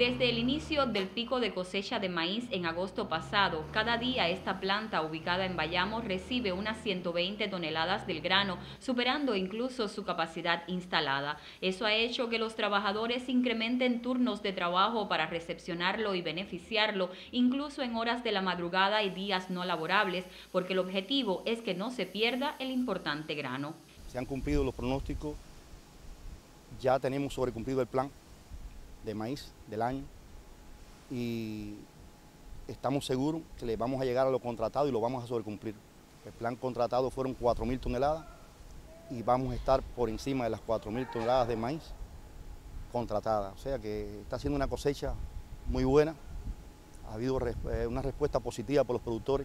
Desde el inicio del pico de cosecha de maíz en agosto pasado, cada día esta planta ubicada en Bayamo recibe unas 120 toneladas del grano, superando incluso su capacidad instalada. Eso ha hecho que los trabajadores incrementen turnos de trabajo para recepcionarlo y beneficiarlo, incluso en horas de la madrugada y días no laborables, porque el objetivo es que no se pierda el importante grano. Se han cumplido los pronósticos, ya tenemos sobrecumplido el plan de maíz del año y estamos seguros que le vamos a llegar a lo contratado y lo vamos a sobrecumplir. El plan contratado fueron 4.000 toneladas y vamos a estar por encima de las 4.000 toneladas de maíz contratadas. O sea que está siendo una cosecha muy buena, ha habido una respuesta positiva por los productores.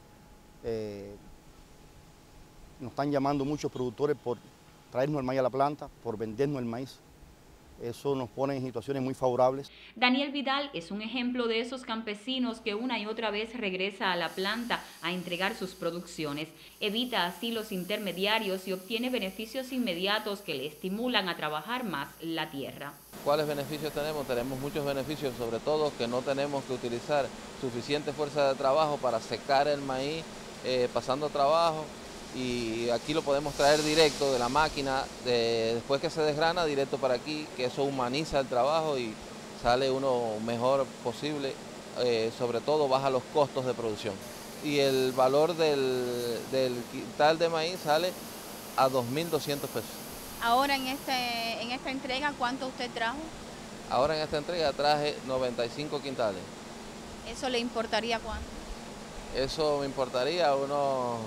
Nos están llamando muchos productores por traernos el maíz a la planta, por vendernos el maíz. Eso nos pone en situaciones muy favorables. Daniel Vidal es un ejemplo de esos campesinos que una y otra vez regresa a la planta a entregar sus producciones. Evita así los intermediarios y obtiene beneficios inmediatos que le estimulan a trabajar más la tierra. ¿Cuáles beneficios tenemos? Tenemos muchos beneficios, sobre todo que no tenemos que utilizar suficiente fuerza de trabajo para secar el maíz pasando trabajo. Y aquí lo podemos traer directo de la máquina, después que se desgrana, directo para aquí, que eso humaniza el trabajo y sale uno mejor posible, sobre todo baja los costos de producción. Y el valor del quintal de maíz sale a 2.200 pesos. Ahora en esta entrega, ¿cuánto usted trajo? Ahora en esta entrega traje 95 quintales. ¿Eso le importaría cuánto? Eso me importaría unos,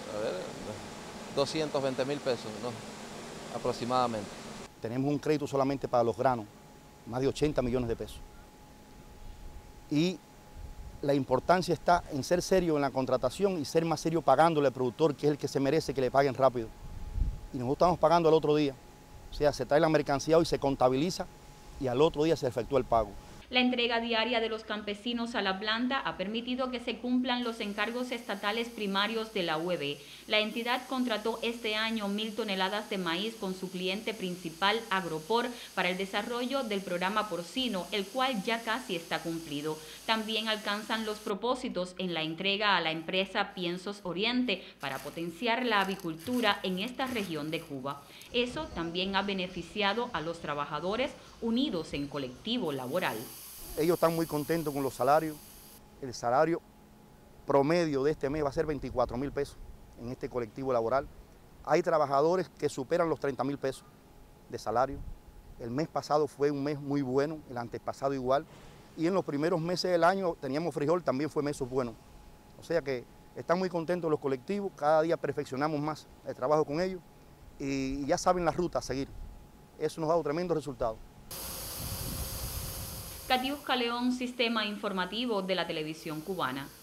220.000 pesos, ¿no? Aproximadamente. Tenemos un crédito solamente para los granos, más de 80 millones de pesos. Y la importancia está en ser serio en la contratación y ser más serio pagándole al productor, que es el que se merece que le paguen rápido. Y nosotros estamos pagando al otro día. O sea, se trae la mercancía hoy, se contabiliza y al otro día se efectúa el pago. La entrega diaria de los campesinos a la planta ha permitido que se cumplan los encargos estatales primarios de la UEB. La entidad contrató este año 1.000 toneladas de maíz con su cliente principal, Agropor, para el desarrollo del programa porcino, el cual ya casi está cumplido. También alcanzan los propósitos en la entrega a la empresa Piensos Oriente para potenciar la avicultura en esta región de Cuba. Eso también ha beneficiado a los trabajadores unidos en colectivo laboral. Ellos están muy contentos con los salarios. El salario promedio de este mes va a ser 24.000 pesos en este colectivo laboral. Hay trabajadores que superan los 30.000 pesos de salario. El mes pasado fue un mes muy bueno, el antepasado igual. Y en los primeros meses del año teníamos frijol, también fue meses buenos. O sea que están muy contentos los colectivos, cada día perfeccionamos más el trabajo con ellos y ya saben la ruta a seguir. Eso nos ha dado tremendos resultados. Katiuska León, Sistema Informativo de la Televisión Cubana.